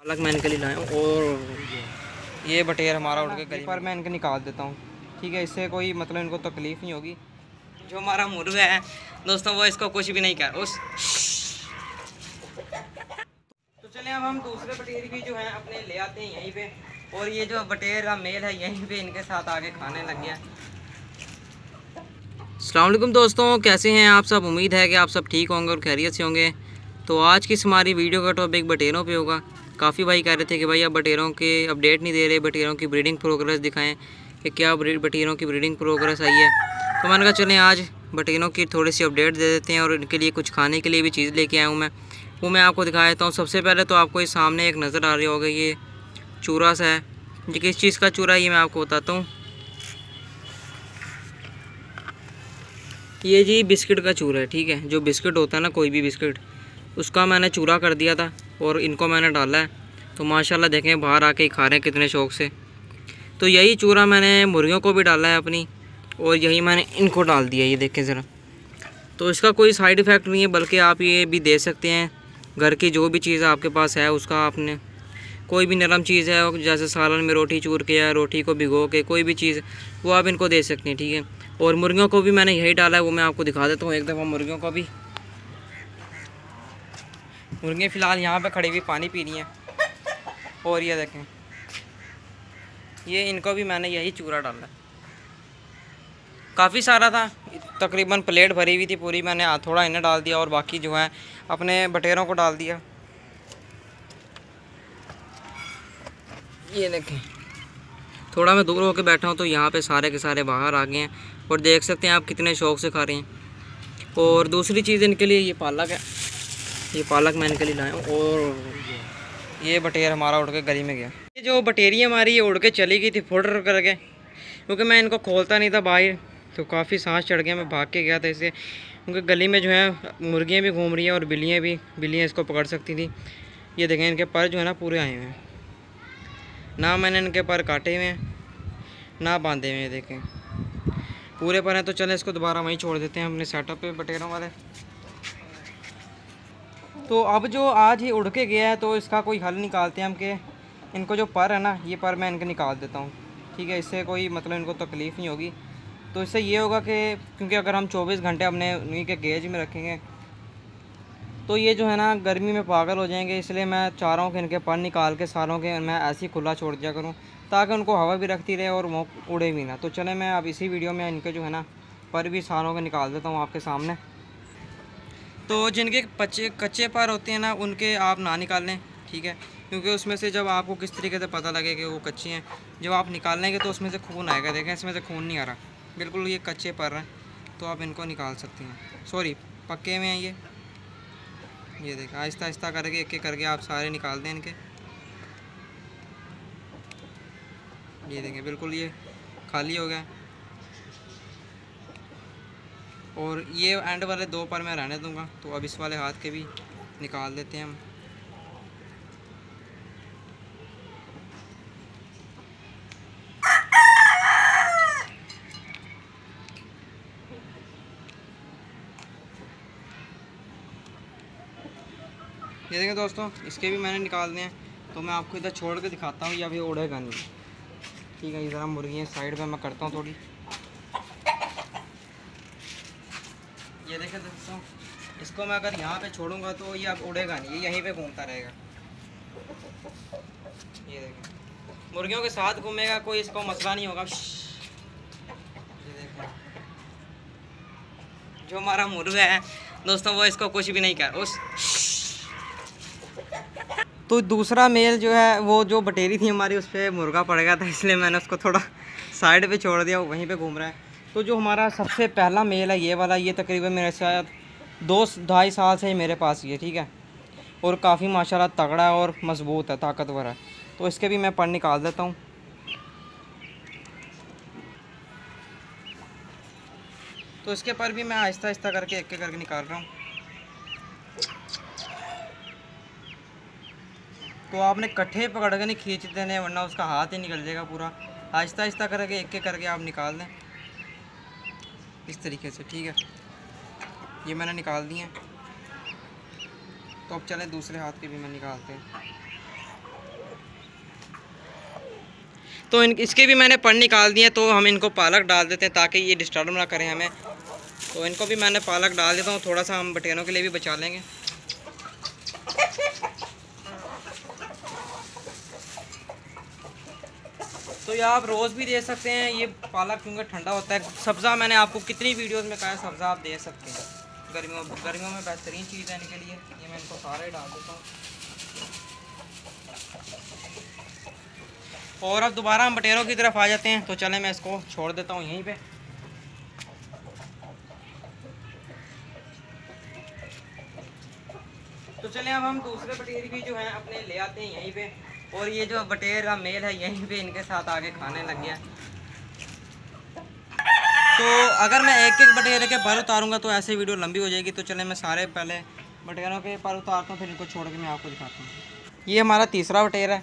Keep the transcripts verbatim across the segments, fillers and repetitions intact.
पालक मैं इनके लिए लाया हूँ और ये बटेर हमारा उड़ के गली पर मैं इनके निकाल देता हूँ, ठीक है। इससे कोई मतलब इनको तकलीफ़ नहीं होगी। जो हमारा मुर्गा है दोस्तों वो इसको कुछ भी नहीं कर उस तो चलें अब हम दूसरे बटेर भी जो है अपने ले आते हैं यहीं पे, और ये जो बटेर का मेल है यहीं पे इनके साथ आगे खाने लग गया। अस्सलाम वालेकुम दोस्तों, कैसे हैं आप सब? उम्मीद है कि आप सब ठीक होंगे और खैरियत से होंगे। तो आज की हमारी वीडियो का टॉपिक बटेरों पे होगा। काफ़ी भाई कह रहे थे कि भाई आप बटेरों के अपडेट नहीं दे रहे, बटेरों की ब्रीडिंग प्रोग्रेस दिखाएं कि क्या बटेरों की ब्रीडिंग प्रोग्रेस आई है। तो मैंने कहा चलें आज बटेरों की थोड़ी सी अपडेट दे देते हैं और इनके लिए कुछ खाने के लिए भी चीज़ लेके आया हूँ मैं, वो मैं आपको दिखा देता हूँ। सबसे पहले तो आपको इस सामने एक नज़र आ रही होगा, ये चूरा सा है। ये किस चीज़ का चूरा है ये मैं आपको बताता हूँ। ये जी बिस्किट का चूरा है, ठीक है। जो बिस्किट होता है ना, कोई भी बिस्किट, उसका मैंने चूरा कर दिया था और इनको मैंने डाला है। तो माशाल्लाह देखें बाहर आके ही खा रहे हैं कितने शौक़ से। तो यही चूरा मैंने मुर्गियों को भी डाला है अपनी, और यही मैंने इनको डाल दिया, ये देखें ज़रा। तो इसका कोई साइड इफ़ेक्ट नहीं है, बल्कि आप ये भी दे सकते हैं घर की जो भी चीज़ आपके पास है उसका, आपने कोई भी नरम चीज़ है जैसे सालन में रोटी चूर के या रोटी को भिगो के कोई भी चीज़ वो आप इनको दे सकते हैं, ठीक है। और मुर्गियों को भी मैंने यही डाला है, वो मैं आपको दिखा देता हूँ एक दफ़ा मुर्गियों को भी। मुर्गियाँ फ़िलहाल यहाँ पे खड़ी हुई पानी पी रही हैं, और ये देखें ये इनको भी मैंने यही चूरा डाला है। काफ़ी सारा था, तकरीबन प्लेट भरी हुई थी पूरी, मैंने थोड़ा इन्हें डाल दिया और बाकी जो है अपने बटेरों को डाल दिया। ये देखें थोड़ा मैं दूर होकर बैठा हूँ तो यहाँ पे सारे के सारे बाहर आ गए हैं, और देख सकते हैं आप कितने शौक़ से खा रहे हैं। और दूसरी चीज़ इनके लिए ये पालक है, ये पालक मैं इनके लिए लाया हूँ। और ये बटेर हमारा उड़ के गली में गया। ये जो बटेरी हमारी ये उड़ के चली गई थी फुटर करके, क्योंकि मैं इनको खोलता नहीं था बाहर, तो काफ़ी सांस चढ़ गया, मैं भाग के गया था इसे। क्योंकि गली में जो है मुर्गियाँ भी घूम रही हैं और बिल्लियाँ भी, बिल्लियाँ इसको पकड़ सकती थी। ये देखें इनके पर जो है ना पूरे आए हुए हैं, ना मैंने इनके पर काटे हुए हैं ना बांधे हुए हैं, देखें पूरे पर हैं। तो चलें इसको दोबारा वहीं छोड़ देते हैं अपने सेटअप पे बटेरों वाले। तो अब जो आज ही उड़ के गया है तो इसका कोई हल निकालते हैं हम कि इनको जो पर है ना, ये पर मैं इनके निकाल देता हूँ, ठीक है। इससे कोई मतलब इनको तकलीफ़ नहीं होगी। तो इससे ये होगा कि क्योंकि अगर हम चौबीस घंटे अपने उन्हीं के गेज में रखेंगे तो ये जो है ना गर्मी में पागल हो जाएंगे। इसलिए मैं चाह रहा हूँ कि इनके पर निकाल के सारों के मैं ऐसे ही खुला छोड़ दिया करूँ, ताकि उनको हवा भी रखती रहे और वो उड़े भी ना। तो चले मैं अब इसी वीडियो में इनके जो है ना पर भी सारों के निकाल देता हूँ आपके सामने। तो जिनके बच्चे कच्चे पर होते हैं ना उनके आप ना निकालें, ठीक है। क्योंकि उसमें से जब आपको किस तरीके से पता लगे कि वो कच्चे हैं, जब आप निकालेंगे तो उसमें से खून आएगा। देखें इसमें से खून नहीं आ रहा, बिल्कुल ये कच्चे पर हैं, तो आप इनको निकाल सकते हैं। सॉरी पक्के में हैं ये ये देखें आहिस्ता आहिस्ता करके एक एक करके आप सारे निकाल दें इनके। ये देखें बिल्कुल ये खाली हो गया, और ये एंड वाले दो पर मैं रहने दूंगा। तो अब इस वाले हाथ के भी निकाल देते हैं हम। ये देखें दोस्तों इसके भी मैंने निकाल दिए हैं। तो मैं आपको इधर छोड़ के दिखाता हूँ, या अभी उड़ेगा नहीं, ठीक है। इधर मुर्गियाँ साइड पे मैं करता हूँ थोड़ी। ये देखें दोस्तों इसको मैं अगर यहाँ पे छोड़ूंगा तो ये अब उड़ेगा नहीं, ये यहीं पे घूमता रहेगा। ये देखें मुर्गियों के साथ घूमेगा, कोई इसको मसला नहीं होगा। ये देखें जो हमारा मुर्गा है दोस्तों वो इसको कुछ भी नहीं कर उस तो दूसरा मेल जो है वो जो बटेरी थी हमारी उस पर मुर्गा पड़ गया था, इसलिए मैंने उसको थोड़ा साइड पे छोड़ दिया, वहीं पे घूम रहा है। तो जो हमारा सबसे पहला मेल है ये वाला, ये तकरीबन मेरे शायद दो ढाई साल से ही मेरे पास ये, ठीक है। और काफ़ी माशाल्लाह तगड़ा है और मज़बूत है, ताकतवर है। तो इसके भी मैं पर निकाल देता हूँ। तो इसके पर भी मैं आहिस्ता आहिस्ता करके एक एक करके निकाल रहा हूँ। तो आपने कट्ठे पकड़ के नहीं खींच देने, वरना उसका हाथ ही निकल जाएगा पूरा। आहिस्ता आहिस्ता करके एक एक करके आप निकाल दें इस तरीके से, ठीक है। ये मैंने निकाल दिए हैं। तो अब चलें दूसरे हाथ के भी मैं निकालते हैं। तो इन इसके भी मैंने पर निकाल दिए, तो हम इनको पालक डाल देते हैं ताकि ये डिस्टर्ब ना करें हमें। तो इनको भी मैंने पालक डाल देता हूँ, थोड़ा सा हम बटेरों के लिए भी बचा लेंगे। तो ये आप रोज़ भी दे सकते हैं ये पालक, क्योंकि ठंडा होता है। सब्ज़ा मैंने आपको कितनी वीडियोस में कहा है, सब्ज़ा आप दे सकते हैं गर्मियों गर्मियों में बेहतरीन चीज़ है इनके लिए। ये मैं इनको सारे डाल देता हूँ। और अब दोबारा हम बटेरों की तरफ आ जाते हैं। तो चले मैं इसको छोड़ देता हूँ यहीं पे। तो चले अब हम दूसरे बटेर भी जो हैं अपने ले आते हैं यहीं पे। और ये जो बटेर का मेल है यहीं पे इनके साथ आगे खाने लग गया। तो अगर मैं एक एक बटेरे के पर उतारूंगा तो ऐसे वीडियो लंबी हो जाएगी। तो चले मैं सारे पहले बटेरों के पर उतारता हूँ, फिर इनको छोड़ के मैं आपको दिखाता हूँ। ये हमारा तीसरा बटेर है।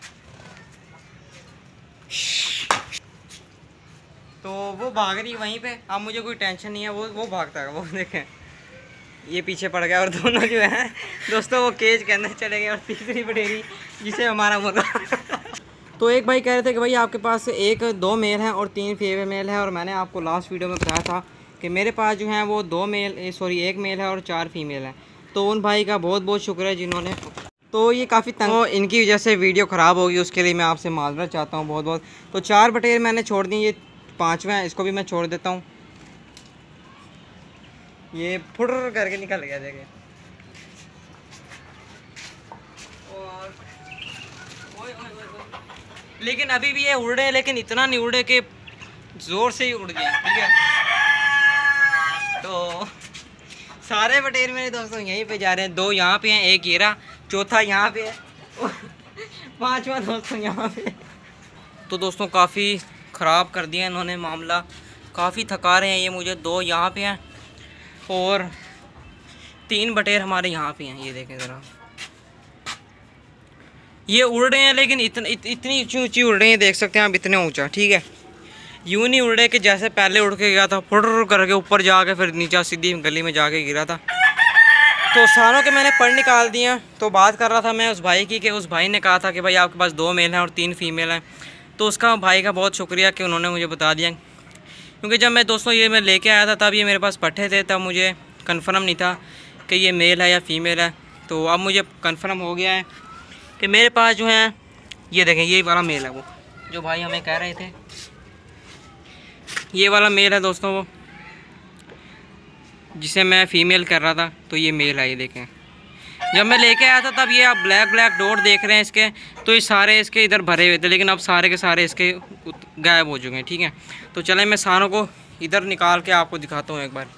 तो वो भाग रही वहीं पे, अब मुझे कोई टेंशन नहीं है, वो वो भागता है। वो देखें ये पीछे पड़ गया, और दोनों जो है दोस्तों वो केज के अंदर चले गए। और तीसरी बटेरी जिसे हमारा मुर्गा तो एक भाई कह रहे थे कि भाई आपके पास एक दो मेल हैं और तीन फीमेल है। और मैंने आपको लास्ट वीडियो में बताया था कि मेरे पास जो है वो दो मेल सॉरी एक मेल है और चार फीमेल है। तो उन भाई का बहुत बहुत शुक्र है जिन्होंने, तो ये काफ़ी तंग तो इनकी वजह से वीडियो ख़राब होगी, उसके लिए मैं आपसे माजरत चाहता हूँ बहुत बहुत। तो चार बटेर मैंने छोड़ दी, ये पाँचवें है, इसको भी मैं छोड़ देता हूँ। ये फुट करके निकल गया देखे। और लेकिन अभी भी ये उड़ रहे हैं, लेकिन इतना नहीं उड़े कि ज़ोर से ही उड़ गए। ठीक है, तो सारे बटेर मेरे दोस्तों यहीं पे जा रहे हैं। दो यहाँ पे हैं, एक येरा, चौथा यहाँ पे है, पांचवा दोस्तों यहाँ पे। तो दोस्तों काफ़ी ख़राब कर दिया इन्होंने मामला, काफ़ी थका रहे हैं ये मुझे। दो यहाँ पे हैं और तीन बटेर हमारे यहाँ पे हैं। ये देखें ज़रा, ये उड़ रहे हैं लेकिन इतन, इत, इतनी ऊंची ऊंची उड़ रहे हैं, देख सकते हैं आप, इतने ऊंचा। ठीक है, यूँ नहीं उड़ रहे कि जैसे पहले उड़ के गया था फुट करके ऊपर जाके फिर नीचे सीधी गली में जाके गिरा था। तो सारों के मैंने पर निकाल दिया। तो बात कर रहा था मैं उस भाई की कि उस भाई ने कहा था कि भाई आपके पास दो मेल हैं और तीन फीमेल हैं। तो उसका भाई का बहुत शुक्रिया कि उन्होंने मुझे बता दिया, क्योंकि जब मैं दोस्तों ये मैं लेके आया था तब ये मेरे पास पट्ठे थे, तब मुझे कंफर्म नहीं था कि ये मेल है या फीमेल है। तो अब मुझे कंफर्म हो गया है कि मेरे पास जो है, ये देखें ये वाला मेल है, वो जो भाई हमें कह रहे थे ये वाला मेल है दोस्तों, वो जिसे मैं फ़ीमेल कर रहा था। तो ये मेल है, ये देखें। जब मैं लेके आया था तब ये आप ब्लैक ब्लैक डॉट देख रहे हैं इसके, तो ये सारे इसके इधर भरे हुए थे, लेकिन अब सारे के सारे इसके गायब हो चुके हैं। ठीक है, तो चलें मैं सारों को इधर निकाल के आपको दिखाता हूँ एक बार।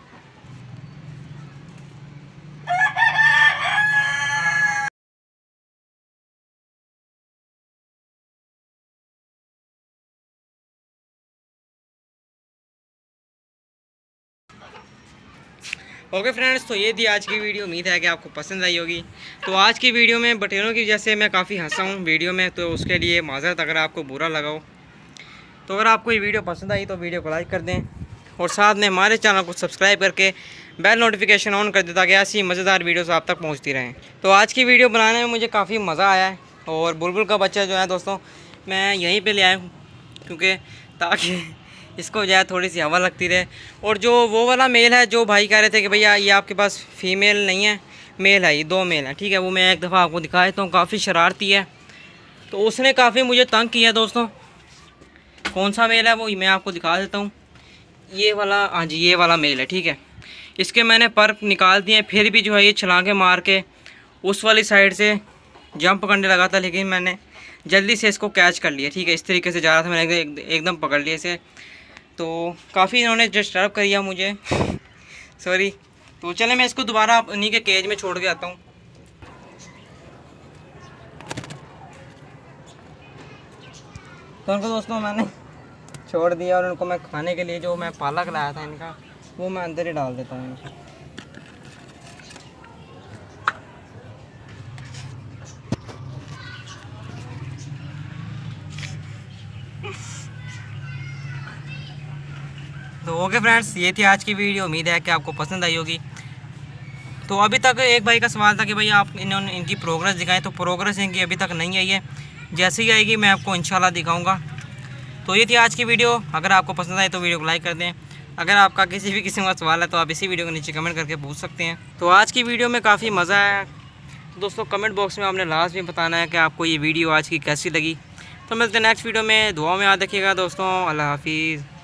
ओके फ्रेंड्स, तो ये थी आज की वीडियो। उम्मीद है कि आपको पसंद आई होगी। तो आज की वीडियो में बटेरों की वजह से मैं काफ़ी हंसा हूँ वीडियो में, तो उसके लिए माजरत अगर आपको बुरा लगा हो। तो अगर आपको ये वीडियो पसंद आई तो वीडियो को लाइक कर दें और साथ में हमारे चैनल को सब्सक्राइब करके बेल नोटिफिकेशन ऑन कर दें ताकि ऐसी मज़ेदार वीडियोस आप तक पहुंचती रहें। तो आज की वीडियो बनाने में मुझे काफ़ी मज़ा आया है। और बुलबुल का बच्चा जो है दोस्तों मैं यहीं पे ले आया हूँ, क्योंकि ताकि इसको जो है थोड़ी सी हवा लगती रहे। और जो वो वाला मेल है, जो भाई कह रहे थे कि भैया ये आपके पास फ़ीमेल नहीं है, मेल है, ये दो मेल है। ठीक है, वो मैं एक दफ़ा आपको दिखा देता हूँ। काफ़ी शरारती है, तो उसने काफ़ी मुझे तंग किया दोस्तों। कौन सा मेल है वो मैं आपको दिखा देता हूँ। ये वाला, हाँ जी ये वाला मेल है। ठीक है, इसके मैंने पर निकाल दिए, फिर भी जो है ये छलांगे मार के उस वाली साइड से जंप करने लगा था, लेकिन मैंने जल्दी से इसको कैच कर लिया। ठीक है, इस तरीके से जा रहा था, मैंने एक, एकदम पकड़ लिया इसे। तो काफ़ी इन्होंने डिस्टर्ब किया मुझे सॉरी। तो चले मैं इसको दोबारा उन्हीं के केज में छोड़ के आता हूँ। तो उनको दोस्तों मैंने छोड़ दिया और उनको मैं खाने के लिए जो मैं पालक लाया था इनका, वो मैं अंदर ही डाल देता हूँ इनको। तो ओके फ्रेंड्स, ये थी आज की वीडियो। उम्मीद है कि आपको पसंद आई होगी। तो अभी तक एक भाई का सवाल था कि भाई आप इन्होंने इनकी प्रोग्रेस दिखाएं, तो प्रोग्रेस इनकी अभी तक नहीं आई है। जैसे ही आएगी मैं आपको इंशाल्लाह दिखाऊंगा। तो ये थी आज की वीडियो। अगर आपको पसंद आए तो वीडियो को लाइक कर दें। अगर आपका किसी भी किस्म का सवाल है तो आप इसी वीडियो के नीचे कमेंट करके पूछ सकते हैं। तो आज की वीडियो में काफ़ी मज़ा आया दोस्तों। कमेंट बॉक्स में आपने लाजमी बताना है कि आपको ये वीडियो आज की कैसी लगी। तो मिलते हैं नेक्स्ट वीडियो में। दुआ में याद रखिएगा दोस्तों। अल्लाह हाफिज़।